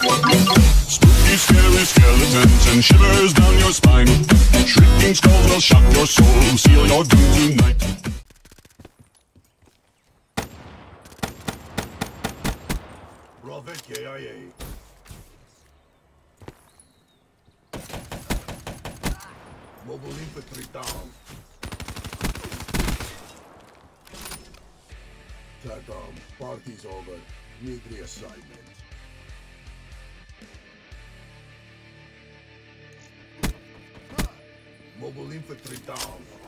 Spooky, scary skeletons and shivers down your spine. Shrieking skulls will shock your soul, seal your doom tonight. Prophet KIA. Mobile infantry down. TACOM, party's over. Need reassignment. Mobile infantry down.